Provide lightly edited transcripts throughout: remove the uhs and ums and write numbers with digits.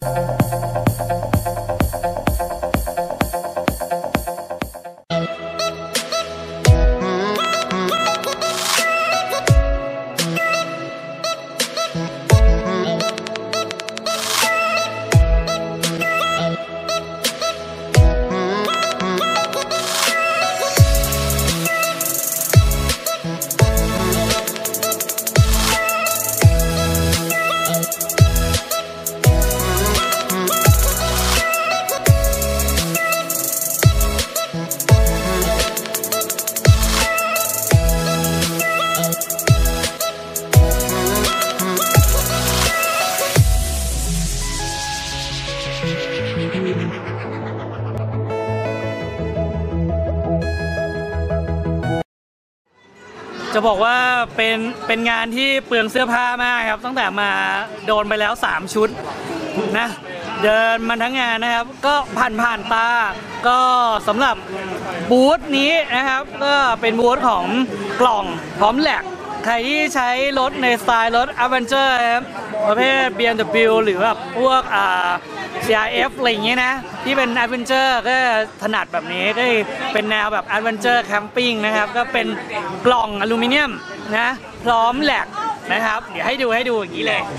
จะบอกว่าเป็นงานที่เปลืองเสื้อผ้ามากครับตั้งแต่มาโดนไปแล้ว3ชุดนะเดินมาทั้งงานนะครับก็ผ่านตาก็สำหรับบูธนี้นะครับก็เป็นบูธของกล่องพร้อมแหลกใครที่ใช้รถในสไตล์รถ Adventure ครับประเภท BMW หรือแบบพวกCRF อะไรอย่างเงี้ยนะที่เป็น Adventure ก็ถนัดแบบนี้ก็เป็นแนวแบบ Adventure Camping นะครับก็เป็นกล่องอลูมิเนียมนะพร้อมแหลกนะครับเดี๋ยวให้ดูอย่างนี้เลย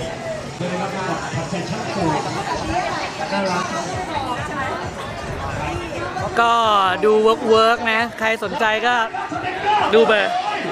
ก็ดูเวิร์กนะใครสนใจก็ดูไป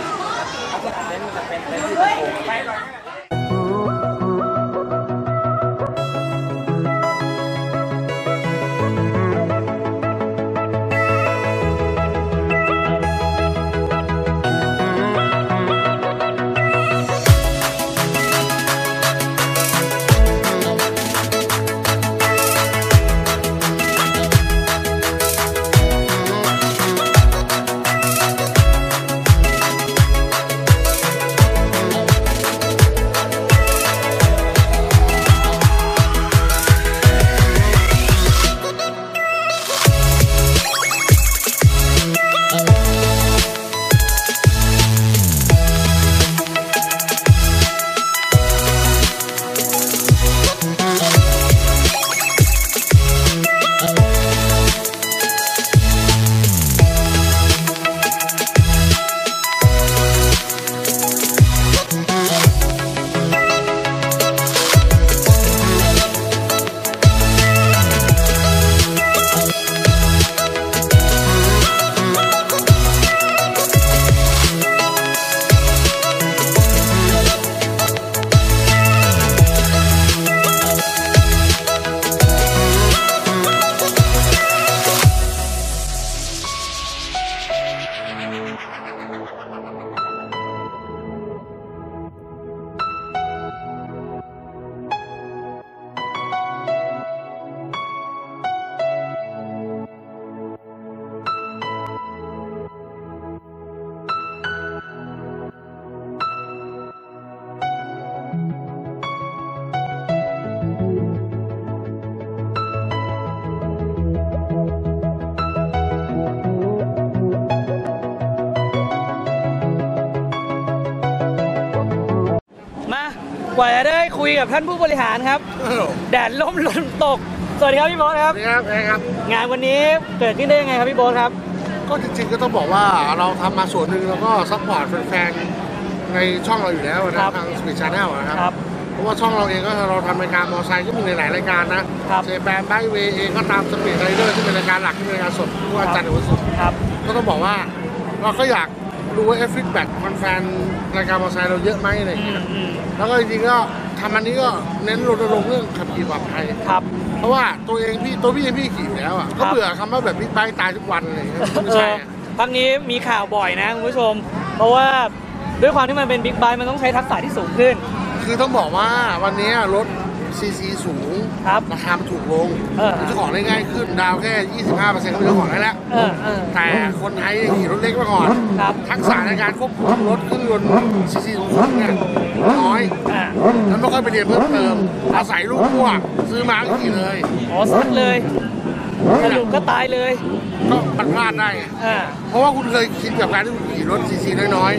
กว่าจะได้คุยกับท่านผู้บริหารครับแดดล่มลมตกสวัสดีครับพี่โบ๊ทครับครับงานวันนี้เกิดขึ้นได้ยังไงครับพี่โบ๊ทครับก็จริงๆก็ต้องบอกว่าเราทำมาส่วนหนึ่งแล้วก็ซัพพอร์ตแฟนๆในช่องเราอยู่แล้วนะทางสปีดชาแนลนะครับเพราะว่าช่องเราเองก็เราทำรายการมอเตอร์ไซค์ก็มีหลายรายการนะเซแปนไบเวย์เองก็ตามสปีดไรเดอร์ที่เป็นรายการหลักที่เป็นรายการสดทุกวันจันทร์ถึงวันศุกร์ก็ต้องบอกว่าเราก็อยากดูว่าฟีดแบ็กแฟนรายการมอเตอร์ไซค์เราเยอะไหมอะไรอย่างเงี้ยแล้วก็จริงๆก็ทำอันนี้ก็เน้นรณรงค์เรื่องขับขี่ปลอดภัยเพราะว่าตัวพี่ขี่อยู่แล้วอ่ะก็เบื่อคำว่าแบบบิ๊กไบค์ตายทุกวันอะไรอย่างเงี้ยไม่ใช่ครั้งนี้มีข่าวบ่อยนะคุณผู้ชมเพราะว่าด้วยความที่มันเป็นบิ๊กไบค์มันต้องใช้ทักษะที่สูงขึ้นคือต้องบอกว่าวันนี้รถซีซีสูงราคาถูกลงเจ้าของได้ง่ายขึ้นดาวแค่ 25% ก็เป็นเจ้าของได้แล้วแต่คนไทยขี่รถเล็กมาก่อนทักษะในการควบคุมรถเครื่องยนต์ซีซีสูงเนี่ยน้อยแล้วไม่ค่อยไปเรียนเพิ่มเติมอาศัยลูกพ่วงซื้อมาขี่เลยซัดเลยสรุปก็ตายเลยก็มันพลาดได้เพราะว่าคุณเคยคิดกับการที่คุณขี่รถซีซีน้อย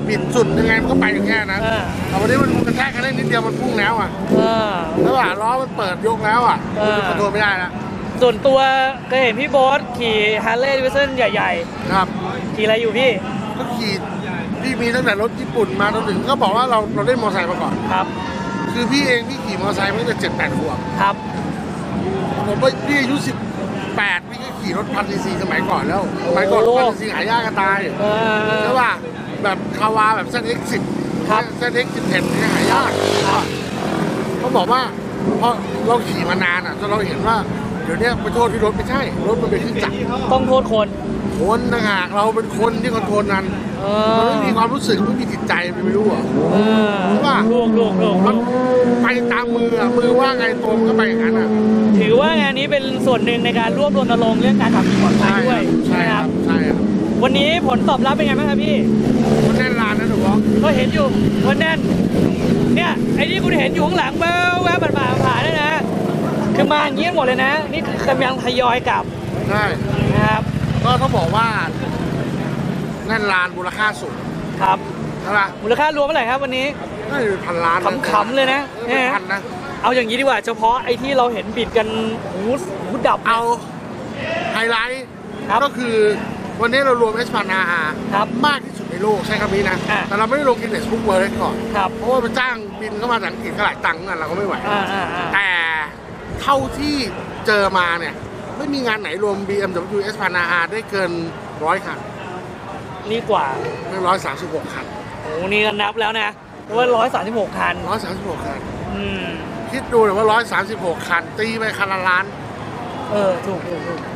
บิดสุดยังไงมันก็ไปอย่างแค่นั้นแต่วันนี้มันกระแทกกันได้นิดเดียวมันพุ่งแล้วอ่ะแล้วว่าล้อมันเปิดยกแล้วอ่ะคอนโทรลไม่ได้แล้วส่วนตัวเคยเห็นพี่โบ๊ทขี่ฮาร์เลย์ดิวิสันใหญ่ๆครับขี่อะไรอยู่พี่ก็ขี่พี่มีตั้งแต่รถญี่ปุ่นมาจนถึงก็บอกว่าเราเล่นมอเตอร์ไซค์มาก่อนครับคือพี่เองพี่ขี่มอเตอร์ไซค์มาตั้งแต่7-8 ขวบครับผมพี่อายุ18พี่ก็ขี่รถ1,000 ccสมัยก่อนแล้วสมัยก่อน1,000 ccหายากกันตายใช่ป่ะแบบคาวาแบบเส้น X10 เส้น X10 เนี่ยหายากเขาบอกว่าเพราะเราขี่มานานอ่ะจนเราเห็นว่าเดี๋ยวนี้ไปโทษที่รถไม่ใช่รถมันเป็นเครื่องจักรต้องโทษคนนะฮะเราเป็นคนที่คอนโทรลนั้นมันไม่มีความรู้สึกไม่มีจิตใจไม่รู้อ่ะใช่ป่ะลูกมันไปตามมือว่าไงตรงก็ไปอย่างนั้นอ่ะถือว่างานนี้เป็นส่วนหนึ่งในการรวบรวมรณรงค์เรื่องการขับขี่ปลอดภัยด้วยใช่ครับวันนี้ผลตอบรับเป็นไงบ้างครับพี่มันแน่นร้านนะหนูบอกก็เห็นอยู่มันแน่นเนี่ยไอ้ที่คุณเห็นอยู่ข้างหลังแวบผ่านเนี่ยนะคือมาอย่างนี้หมดเลยนะนี่กำลังทยอยกลับใช่นะครับก็ต้องบอกว่าแน่นร้านมูลค่าสูงครับใช่ป่ะมูลค่ารวมเท่าไหร่ครับวันนี้น่าจะพันล้านขำๆเลยนะพันนะเอาอย่างนี้ดีกว่าเฉพาะไอ้ที่เราเห็นบิดกันหูดับเอาไฮไลท์ก็คือวันนี้เรารวมเอสพานาอามากที่สุดในโลกใช่คำนี้นะแต่เราไม่ได้ลงกินเนสบุ๊กเวิร์ดก่อนเพราะว่าไปจ้างบินเข้ามาจากอังกฤษก็หลายตังค์กันเราก็ไม่ไหวแต่เท่าที่เจอมาเนี่ยไม่มีงานไหนรวม BMW S พานาอาได้เกิน100 คันนี่กว่า 136 คันโอ้นี่ก็นับแล้วนะว่า136 คัน 136 คันคิดดูเลยว่า136 คันตีไปคันละล้านถูก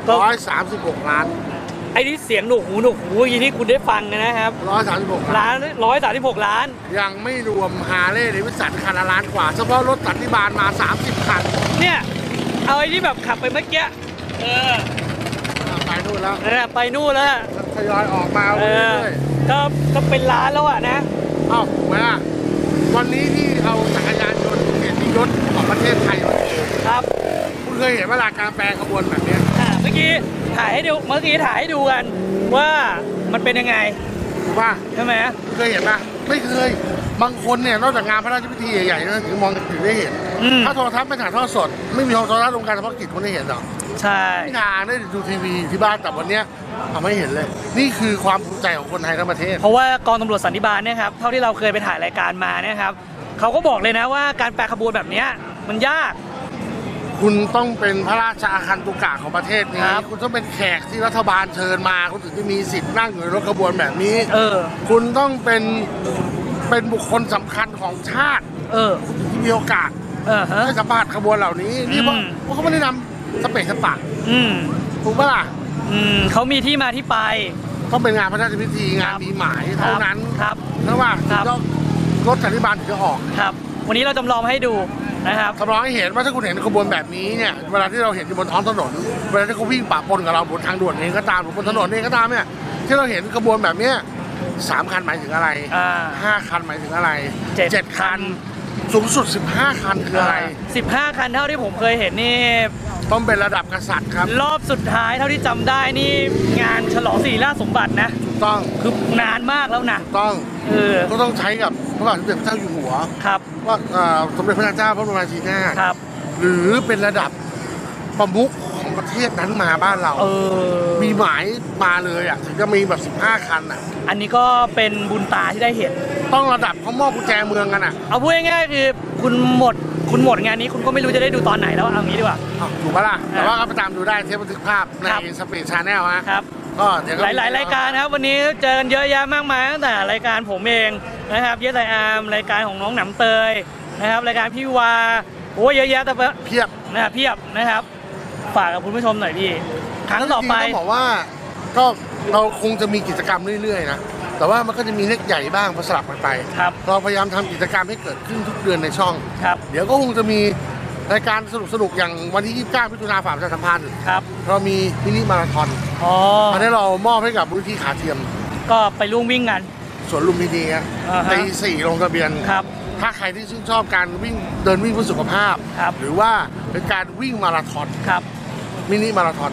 136 ล้านไอ้ที่เสียงหนวกหูยีที่คุณได้ฟังนะครับ 136 ล้าน136 ล้านยังไม่รวมฮาร์เลย์เดวิสันคันละล้านกว่าเฉพาะรถสันติบาลมา30 คันเนี่ยเอาไอ้ที่แบบขับไปเมื่อกี้ไปนู่นแล้วไปนู่นแล้วทยอยออกมาเรื่อยก็เป็นล้านแล้วอ่ะนะถูกไหมล่ะวันนี้ที่เอาจักรยานยนต์เกียรติยศของประเทศไทยมาเองครับคุณเคยเห็นเวลาการแปลขบวนแบบนี้เมื่อกี้ถ่ายให้ดูกันว่ามันเป็นยังไงถูกป่ะใช่ไหมเคยเห็นป่ะไม่เคยบางคนเนี่ยนอกจากงานพระราชพิธีใหญ่ๆนะถึงมองถึงได้เห็นถ้าโทรทัศน์ไม่ถ่ายทอดสดไม่มีโทรทัศน์องค์การเฉพาะกิจคนได้เห็นหรอกใช่ไม่นานได้ดูทีวีที่บ้านแต่วันนี้ทำให้เห็นเลยนี่คือความภูมิใจของคนไทยทั้งประเทศเพราะว่ากองตำรวจสันติบาลเนี่ยครับเท่าที่เราเคยไปถ่ายรายการมาเนี่ยครับเขาก็บอกเลยนะว่าการแปลขบวนแบบนี้มันยากคุณต้องเป็นพระราชอาคันตุกะของประเทศนี้คุณต้องเป็นแขกที่รัฐบาลเชิญมาคุณถึงจะมีสิทธิ์นั่งอยู่ในรถขบวนแบบนี้คุณต้องเป็นบุคคลสำคัญของชาติที่มีโอกาสให้สัมภาษณ์ขบวนเหล่านี้นี่เพราะเขาไม่ได้นำสเปกสปะถูกปะล่ะเขามีที่มาที่ไปต้องเป็นงานพระราชพิธีงานมีหมายเท่านั้นเพราะว่ารถสันติบาลถึงจะออกครับวันนี้เราจำลองให้ดูนะครับจำลองให้เห็นว่าถ้าคุณเห็นขบวนแบบนี้เนี่ยเวลาที่เราเห็นอยู่บนท้องถนนเวลาที่เขาวิ่งปะปนกับเราบนทางด่วนเองก็ตามหรือบนถนนเองก็ตามเนี่ยที่เราเห็นขบวนแบบนี้3 คันหมายถึงอะไร5 คันหมายถึงอะไร7 คันสูงสุด15 คันคืออะไร 15 คันเท่าที่ผมเคยเห็นนี่ต้องเป็นระดับกษัตริย์ครับรอบสุดท้ายเท่าที่จำได้นี่งานฉลองศิริราชสมบัตินะถูกต้องคือนานมากแล้วนะต้องก็ต้องใช้กับพระบาทสมเด็จพระเจ้าอยู่หัวครับว่าสมเด็จพระนางเจ้าพระบรมราชินีนาถครับหรือเป็นระดับประมุขของประเทศนั้นมาบ้านเรามีหมายมาเลยอ่ะถึงจะมีแบบ15 คันอ่ะอันนี้ก็เป็นบุญตาที่ได้เห็นต้องระดับเขามอบกุญแจเมืองกันอ่ะเอาพูดง่ายๆคือคุณหมดงานนี้คุณก็ไม่รู้จะได้ดูตอนไหนแล้วเอางี้ดีกว่าถูกปะล่ะแต่ว่าก็ไปตามดูได้เทปบันทึกภาพในสปีดชาแนลครับก็เดี๋ยวหลายรายการครับวันนี้เจอกันเยอะแยะมากมายตั้งแต่รายการผมเองนะครับเยสไออาร์มรายการของน้องหนำเตยนะครับรายการพี่วาโอ้เยอะแยะแต่เพียบนะครับฝากกับคุณผู้ชมหน่อยพี่ครั้งต่อไปต้องบอกว่าก็เราคงจะมีกิจกรรมเรื่อยๆนะแต่ว่ามันก็จะมีเล็กใหญ่บ้างสลับกันไปเราพยายามทำกิจกรรมให้เกิดขึ้นทุกเดือนในช่องเดี๋ยวก็คงจะมีรายการสนุกๆอย่างวันที่29 มิถุนายนฝากประชาสัมพันธ์เรามีมินิมาราธอนอันนี้เรามอบให้กับมูลนิธิขาเทียมก็ไปร่วมวิ่งกันสวนลุมพินีตี 4ลงทะเบียนถ้าใครที่ชื่นชอบการวิ่งเดินวิ่งเพื่อสุขภาพหรือว่าเป็นการวิ่งมาราธอนมินิมาราธอน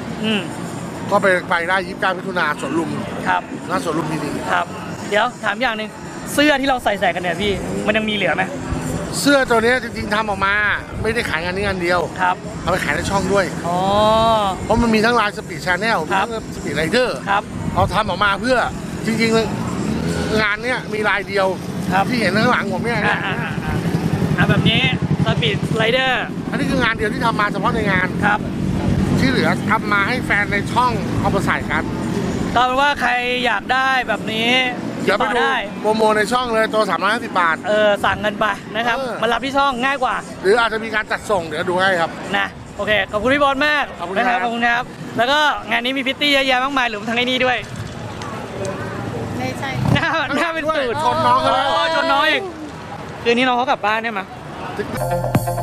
ก็ไปได้29 มิถุนายนสวนลุมหน้าสวนลุมพินีครับเดี๋ยวถามอย่างหนึ่งเสื้อที่เราใส่กันเนี่ยพี่มันยังมีเหลือไหมเสื้อตัวนี้จริงๆทำออกมาไม่ได้ขายงานนี้งานเดียวครับเอาไปขายในช่องด้วยอ๋อเพราะมันมีทั้งไลน์สปีดชาแนลมีครับทั้งสปีดไรเดอร์ครับเราทำออกมาเพื่อจริงๆงานเนี้ยมีลายเดียวครับที่เห็นข้างหลังผมเนี่ยแบบนี้สปีดไรเดอร์อันนี้คืองานเดียวที่ทำมาเฉพาะในงานครับที่เหลือทำมาให้แฟนในช่องเอามาใส่กันก็เป็นว่าใครอยากได้แบบนี้ติเดี๋ดยวไปต่อดูได้โปรโมทในช่องเลยตัว350 บาทสั่งเงินไปนะครับ มารับที่ช่องง่ายกว่าหรืออาจจะมีการจัดส่งเดี๋ยวดูให้ครับนะโอเคขอบคุณพี่บอลมากขอบคุณนะครับครับขอบคุณครับ แล้วก็งานนี้มีพิตตี้เยอะแยะมากมายหรือทางไอ้นี่ด้วยไม่ใช่หน้าเป็นตูดชนน้องเขาแล้วชนน้องอีกคืนนี้น้องเขากลับบ้านได้ไหมถึง